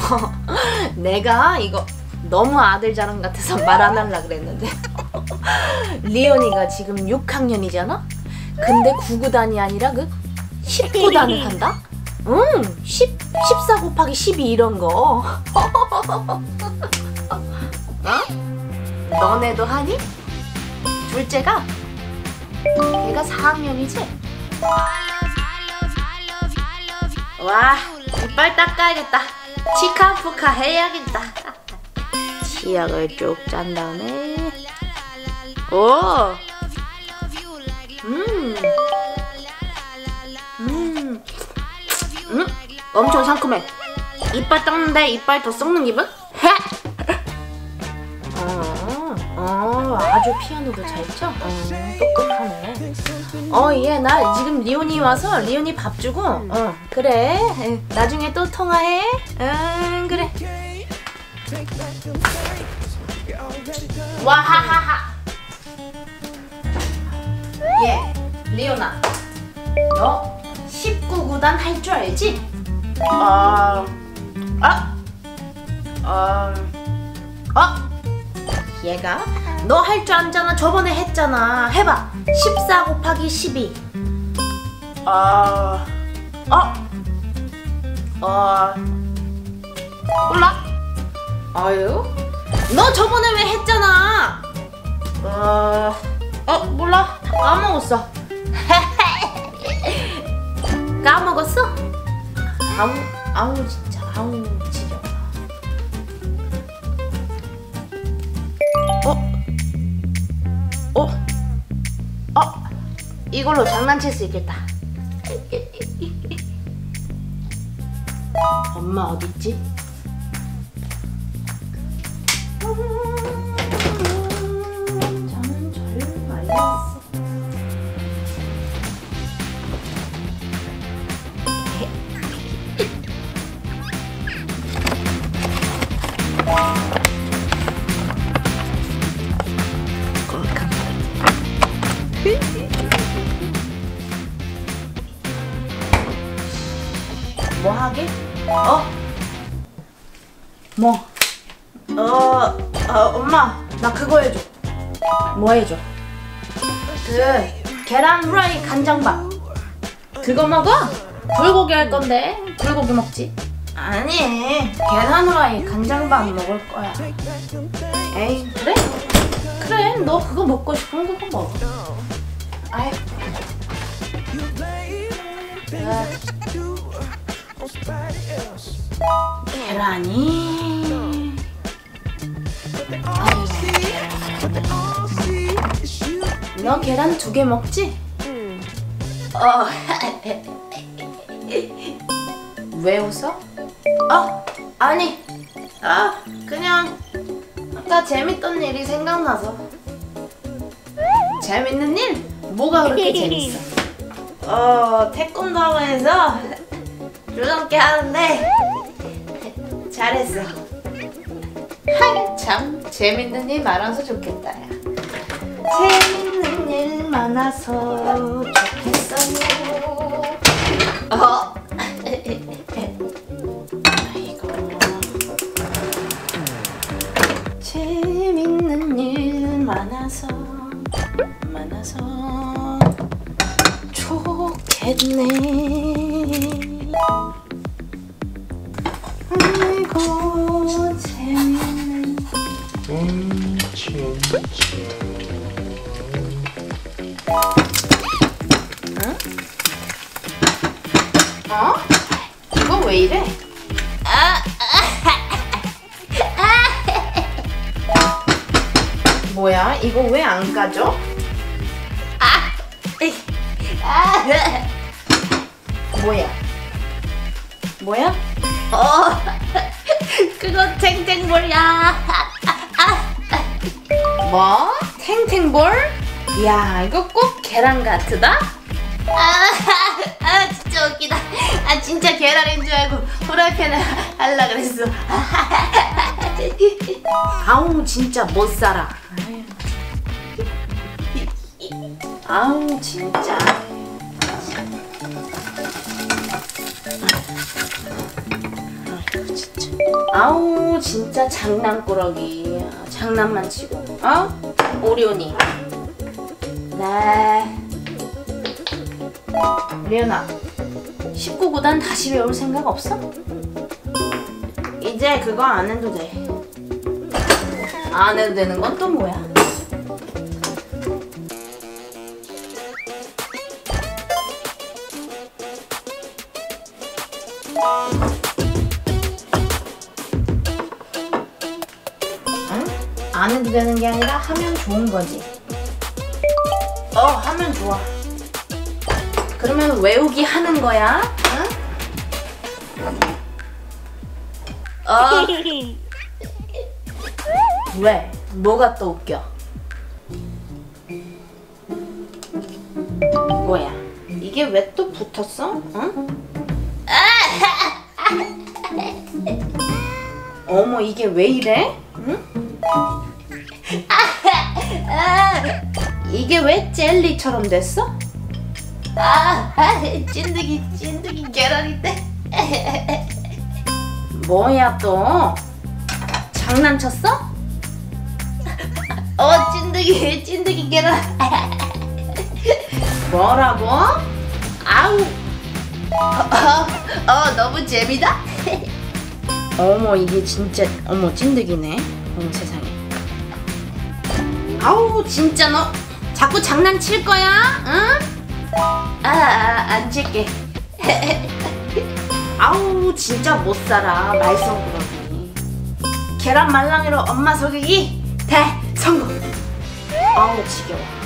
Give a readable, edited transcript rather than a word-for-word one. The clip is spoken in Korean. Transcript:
내가 이거 너무 아들 자랑 같아서 말 안 하려고 그랬는데 리온이가 지금 6학년이잖아? 근데 9구단이 아니라 그 10구단을 한다? 14 곱하기 12 이런 거. 너네도 하니? 둘째가? 걔가 4학년이지? 와, 이빨 닦아야겠다. 치카푸카 해야겠다. 치약을 쭉 짠 다음에 오! 엄청 상큼해. 이빨 닦는데 이빨 더 썩는 기분? 아주 피아노도 잘 쳐? 똑똑하네. 얘 나 지금 리온이 와서 리온이 밥 주고 그래. 나중에 또 통화해. 그래. 와하하하. 리온아, 너 19구단 할 줄 알지? 얘가 너 할 줄 알잖아. 저번에 했잖아. 해봐. 14 곱하기 12. 몰라? 아유, 너 저번에 왜 했잖아. 몰라. 까먹었어. 까먹었어? 아우 진짜 지겨워. 이걸로 장난칠 수 있겠다. 엄마 어딨지? 저는 절 말렸어. 뭐 하게? 엄마, 나 그거 해줘. 뭐 해줘? 그 계란 후라이 간장밥. 그거 먹어? 불고기 할 건데. 불고기 먹지? 아니, 계란 후라이 간장밥 먹을 거야. 에이, 그래? 그래, 너 그거 먹고 싶으면 그거 먹어. 아이. 계란이. 너 계란 2개 먹지? 왜 웃어? 아니. 그냥 아까 재밌던 일이 생각나서. 재밌는 일? 뭐가 그렇게 재밌어? 태권도 학원에서 줄넘기 하는데 잘했어. 참 재밌는 일 많아서 좋겠다. 야. 재밌는 일 많아서 좋겠어요. 아이고. 재밌는 일 많아서 좋겠네. 아이고 재밌네. 응? 이거 왜 이래? 뭐야? 이거 왜 안 까져? 뭐야? 그거 탱탱볼이야. 뭐? 탱탱볼? 야, 이거 꼭 계란 같으다? 진짜 웃기다. 진짜 계란인 줄 알고 프라이팬을 하려 그랬어. 아우 진짜 못 살아. 아우 진짜. 진짜. 아우 진짜 장난꾸러기. 장난만 치고. 어? 오리온이. 네. 리은아, 19구단 다시 배울 생각 없어? 이제 그거 안 해도 돼. 안 해도 되는 건 또 뭐야? 응? 안 해도 되는 게 아니라 하면 좋은 거지. 하면 좋아. 그러면 외우기 하는 거야. 응? 왜? 뭐가 또 웃겨? 뭐야? 이게 왜 또 붙었어? 응? 어머, 이게 왜 이래? 응? 이게 왜 젤리처럼 됐어? 찐득이 계란인데. 뭐야 또? 장난쳤어? 찐득이 계란. 뭐라고? 아우. 너무 재미다. 어머, 이게 진짜 찐득이네. 어머 세상에. 아우 진짜 너 자꾸 장난칠 거야? 응? 안 칠게. 아우 진짜 못 살아. 말썽꾸러기. 계란 말랑이로 엄마 속이기 대성공. 아우 지겨워.